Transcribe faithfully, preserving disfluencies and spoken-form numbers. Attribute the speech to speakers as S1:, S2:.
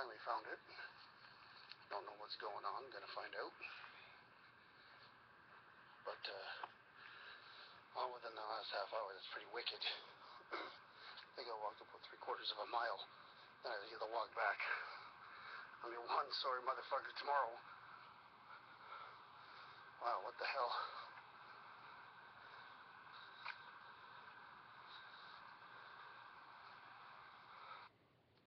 S1: finally found it. Don't know what's going on. Gonna find out. But, uh, well, within the last half hour, that's pretty wicked. I think I walked about three quarters of a mile. Then I was able to walk back. I mean, one sorry motherfucker tomorrow. Wow, what the hell?